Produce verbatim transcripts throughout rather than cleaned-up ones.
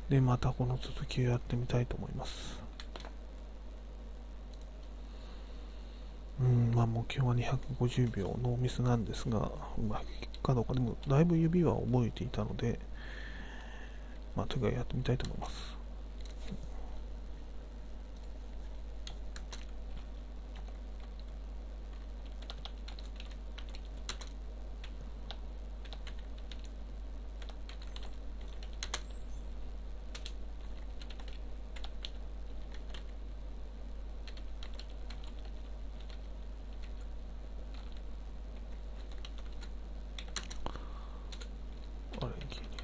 でまたこの続きをやってみたいと思います。うんまあ目標はにひゃくごじゅうびょうノーミスなんですが、うまくいくかどうか。でもだいぶ指は覚えていたので、まあとにかくやってみたいと思います。あれ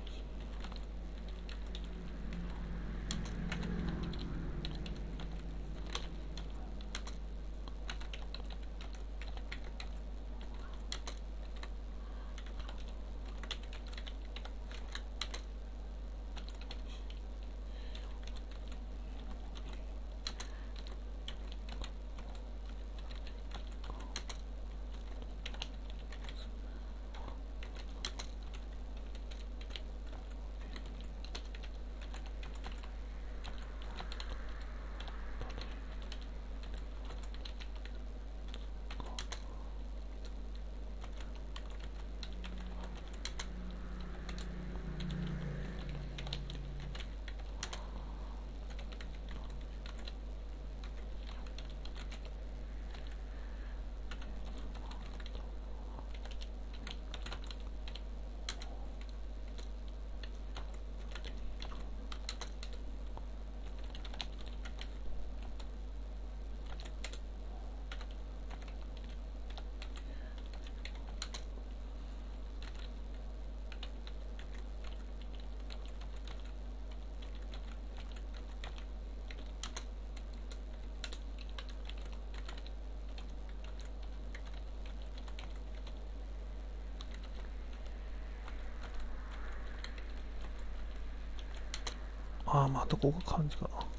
ああ、またここが漢字かな。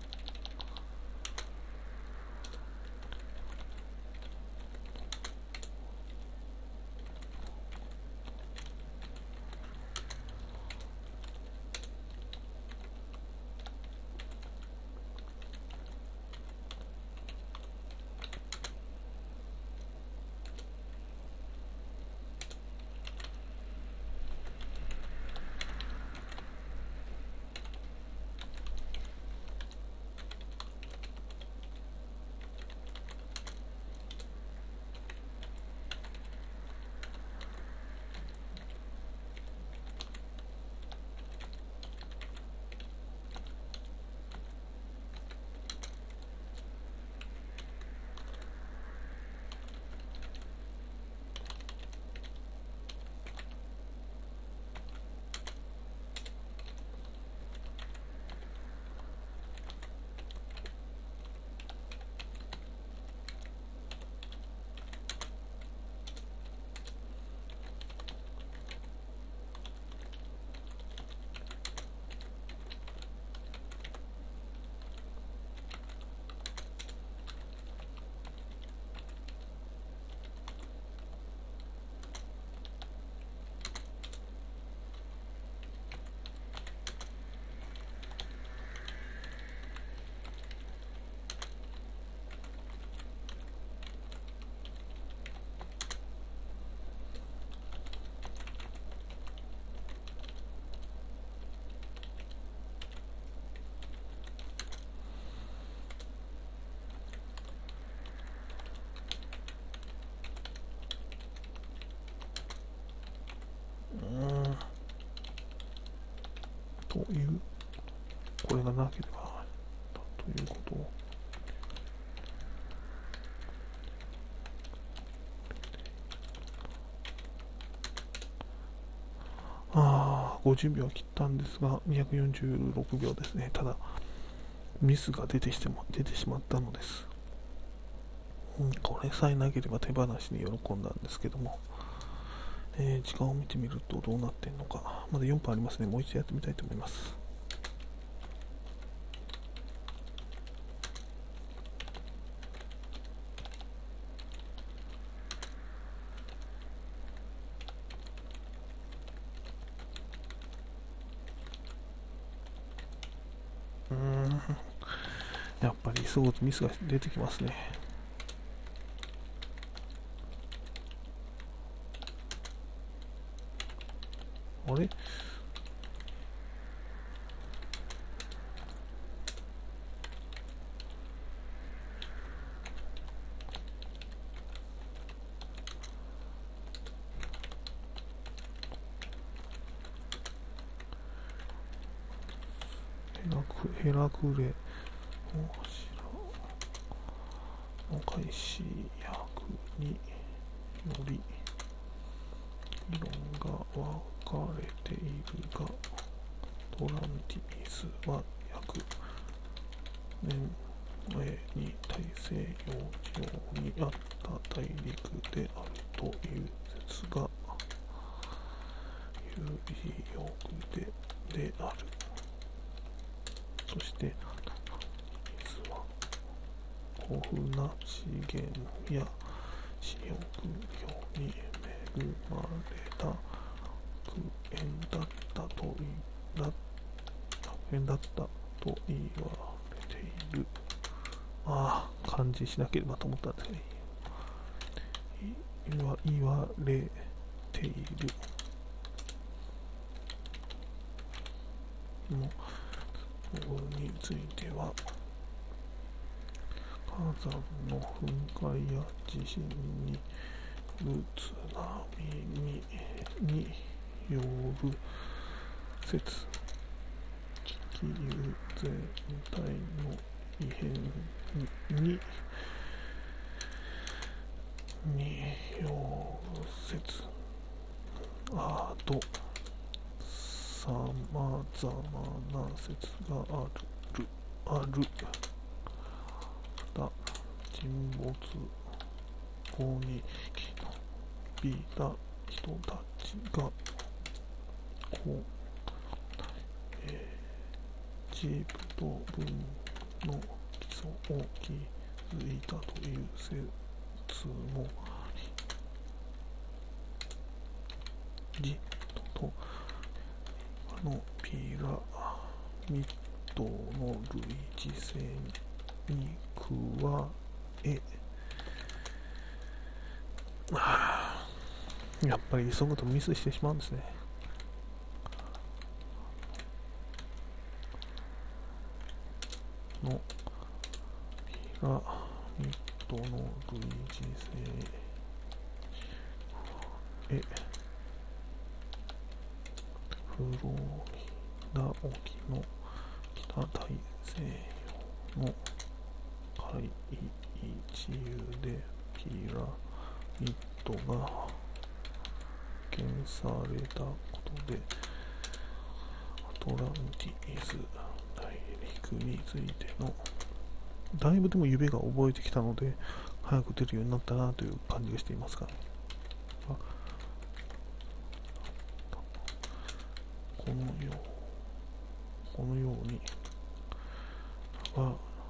うーんという、これがなければということを。ああ、ごじゅうびょう切ったんですが、にひゃくよんじゅうろくびょうですね。ただ、ミスが出てしても出てしまったのです。うん、これさえなければ手放しに喜んだんですけども、えー時間を見てみるとどうなってんのか。まだよんぷんありますね。もう一度やってみたいと思います。 うーん、やっぱりすごくミスが出てきますね。あれ、ヘラクヘラクレの柱の開始役により議論が分かれているが、トランティスは約年前に大西洋上にあった大陸であるという説が有力でである。そして水は豊富な資源や飼育業に恵まれた楽園だったといだ楽園だったと言われている。ああ、漢字しなければと思ったんですけど、言わ言われているのについては、火山の噴火や地震による津波にによる説、地球全体の異変にによる説あとさまざまな説があるあるだ。沈没後に生き延びた人たちがこう、えー、ジプト文の基礎を築いたという説もあり、ジプトとのピラミッドの類似性に加え、やっぱり急ぐとミスしてしまうんですね。のピラミッドの類似性へフロリダ沖の北大西洋の海中でピラミッドが発見されたことで、アトランティス大陸についてのだいぶでも指が覚えてきたので早く出るようになったなという感じがしていますが、このようこのようには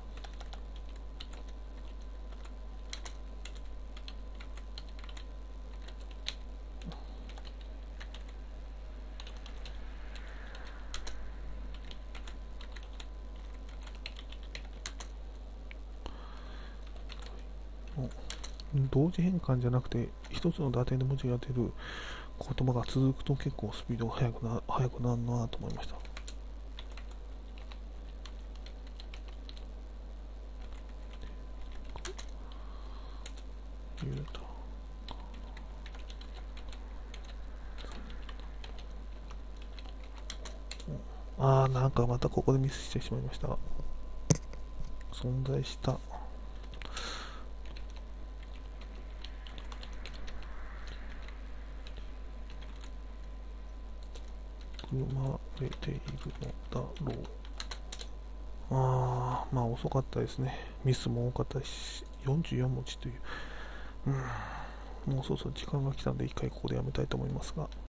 同時変換じゃなくて一つの打点で文字が出る言葉が続くと結構スピードが速くな速くなるなと思いました。ああ、なんかまたここでミスしてしまいました。存在した含まれているのだろう。ああ、まあ遅かったですね。ミスも多かったし、よんじゅうよん文字という。うん、もうそろそろ時間が来たので一回ここでやめたいと思いますが。